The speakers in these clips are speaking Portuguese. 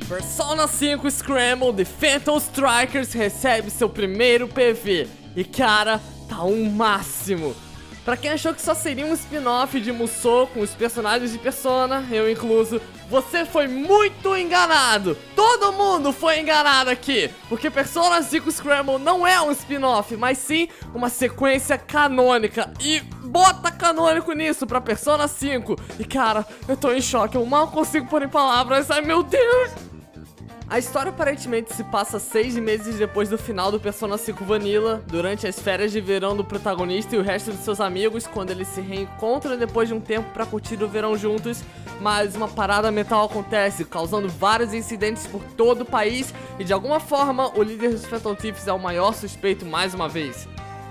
Persona 5 Scramble The Phantom Strikers recebe seu primeiro PV. E cara, tá um máximo. Pra quem achou que só seria um spin-off de Musou com os personagens de Persona, eu incluso, você foi muito enganado. Todo mundo foi enganado aqui, porque Persona 5 Scramble não é um spin-off, mas sim uma sequência canônica. E bota canônico nisso pra Persona 5. E cara, eu tô em choque, eu mal consigo pôr em palavras, ai meu Deus. A história aparentemente se passa 6 meses depois do final do Persona 5 Vanilla, durante as férias de verão do protagonista e o resto de seus amigos, quando eles se reencontram depois de um tempo pra curtir o verão juntos, mas uma parada mental acontece, causando vários incidentes por todo o país e de alguma forma o líder dos Phantom Thieves é o maior suspeito mais uma vez.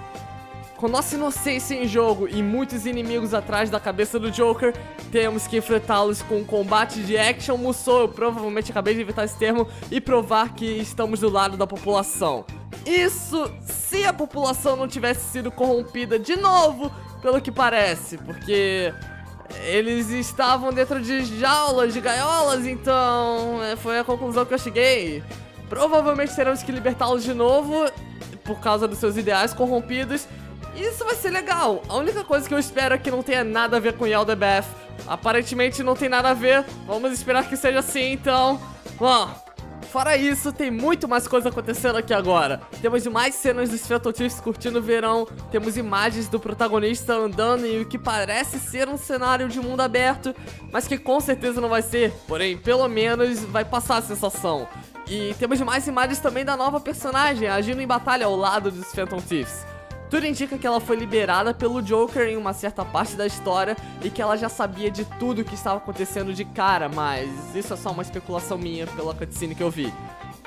Com nossa inocência em jogo e muitos inimigos atrás da cabeça do Joker, temos que enfrentá-los com um combate de action Musou. Eu provavelmente acabei de inventar esse termo e provar que estamos do lado da população. Isso se a população não tivesse sido corrompida de novo, pelo que parece, porque eles estavam dentro de jaulas, de gaiolas, então foi a conclusão que eu cheguei. Provavelmente teremos que libertá-los de novo por causa dos seus ideais corrompidos. Isso vai ser legal. A única coisa que eu espero é que não tenha nada a ver com Yaldabaoth. Aparentemente não tem nada a ver. Vamos esperar que seja assim, então. Bom, fora isso, tem muito mais coisa acontecendo aqui agora. Temos mais cenas dos Phantom Thieves curtindo o verão. Temos imagens do protagonista andando em o que parece ser um cenário de mundo aberto, mas que com certeza não vai ser. Porém, pelo menos vai passar a sensação. E temos mais imagens também da nova personagem agindo em batalha ao lado dos Phantom Thieves. Tudo indica que ela foi liberada pelo Joker em uma certa parte da história e que ela já sabia de tudo o que estava acontecendo de cara, mas isso é só uma especulação minha pela cutscene que eu vi.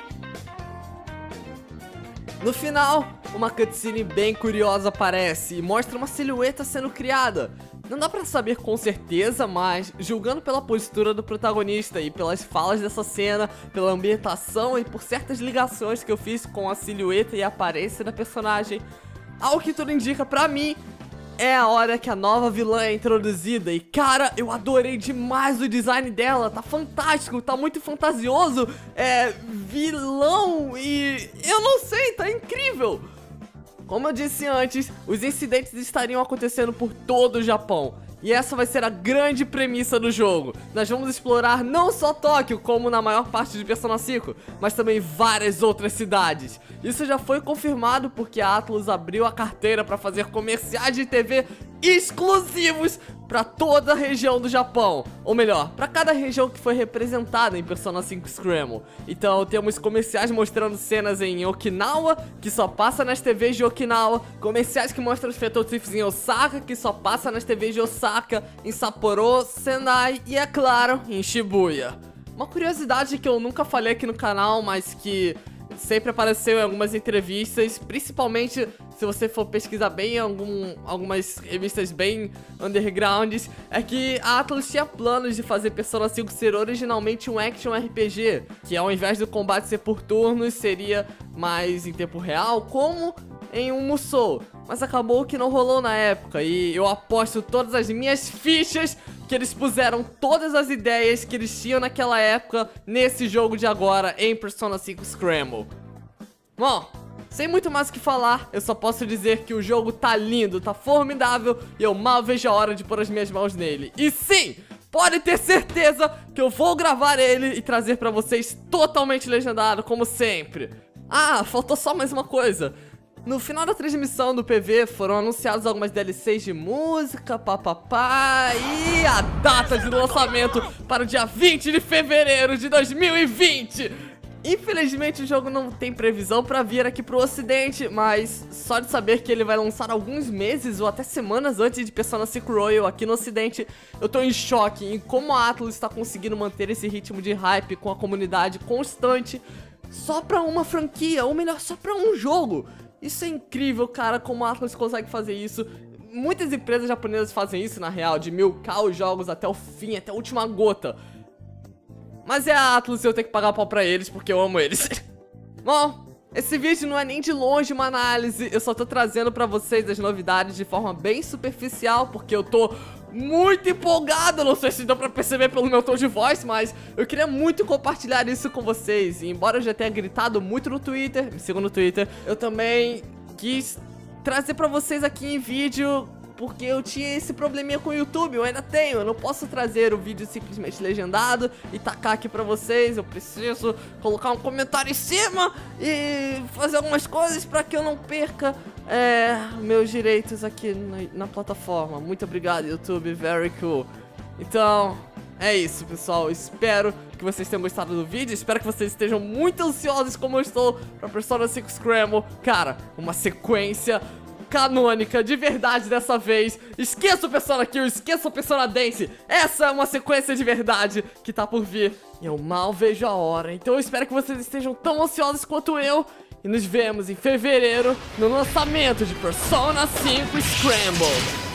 No final, uma cutscene bem curiosa aparece e mostra uma silhueta sendo criada. Não dá pra saber com certeza, mas julgando pela postura do protagonista e pelas falas dessa cena, pela ambientação e por certas ligações que eu fiz com a silhueta e a aparência da personagem, ao que tudo indica pra mim, é a hora que a nova vilã é introduzida. E cara, eu adorei demais o design dela, tá fantástico, tá muito fantasioso. É vilão e eu não sei, tá incrível. Como eu disse antes, os incidentes estariam acontecendo por todo o Japão. E essa vai ser a grande premissa do jogo. Nós vamos explorar não só Tóquio, como na maior parte de Persona 5, mas também várias outras cidades. Isso já foi confirmado porque a Atlus abriu a carteira para fazer comerciais de TV exclusivos para toda a região do Japão. Ou melhor, para cada região que foi representada em Persona 5 Scramble. Então temos comerciais mostrando cenas em Okinawa, que só passa nas TVs de Okinawa. Comerciais que mostram os Phantom Thieves em Osaka, que só passa nas TVs de Osaka, em Sapporo, Sendai e, é claro, em Shibuya. Uma curiosidade que eu nunca falei aqui no canal, mas que sempre apareceu em algumas entrevistas, principalmente se você for pesquisar bem em algumas revistas bem undergrounds, é que a Atlus tinha planos de fazer Persona 5 ser originalmente um action RPG, que ao invés do combate ser por turnos, seria mais em tempo real, como em um Musou. Mas acabou que não rolou na época, e eu aposto todas as minhas fichas que eles puseram todas as ideias que eles tinham naquela época nesse jogo de agora em Persona 5 Scramble. Bom, sem muito mais o que falar, eu só posso dizer que o jogo tá lindo, tá formidável e eu mal vejo a hora de pôr as minhas mãos nele. E sim, pode ter certeza que eu vou gravar ele e trazer pra vocês totalmente legendado, como sempre. Ah, faltou só mais uma coisa. No final da transmissão do PV foram anunciados algumas DLCs de música, papapá, e a data de lançamento para o dia 20 de fevereiro de 2020. Infelizmente o jogo não tem previsão para vir aqui pro ocidente, mas só de saber que ele vai lançar alguns meses ou até semanas antes de Persona 5 Royal aqui no ocidente, eu tô em choque em como a Atlus está conseguindo manter esse ritmo de hype com a comunidade constante só pra uma franquia, ou melhor, só pra um jogo. Isso é incrível, cara, como a Atlus consegue fazer isso. Muitas empresas japonesas fazem isso, na real, de milcar os jogos até o fim, até a última gota. Mas é a Atlus e eu tenho que pagar pau pra eles, porque eu amo eles. Bom, esse vídeo não é nem de longe uma análise, eu só tô trazendo pra vocês as novidades de forma bem superficial, porque eu tô muito empolgado. Não sei se deu pra perceber pelo meu tom de voz, mas eu queria muito compartilhar isso com vocês. E embora eu já tenha gritado muito no Twitter, me sigam no Twitter, eu também quis trazer pra vocês aqui em vídeo, porque eu tinha esse probleminha com o YouTube, eu ainda tenho. Eu não posso trazer o vídeo simplesmente legendado e tacar aqui pra vocês. Eu preciso colocar um comentário em cima e fazer algumas coisas pra que eu não perca meus direitos aqui na plataforma. Muito obrigado, YouTube, very cool. Então, é isso, pessoal. Espero que vocês tenham gostado do vídeo. Espero que vocês estejam muito ansiosos como eu estou pra Persona 5 Scramble. Cara, uma sequência canônica, de verdade dessa vez. Esqueça o Persona Kill, esqueça o Persona Dance. Essa é uma sequência de verdade que tá por vir. E eu mal vejo a hora. Então eu espero que vocês estejam tão ansiosos quanto eu. E nos vemos em fevereiro no lançamento de Persona 5 Scramble.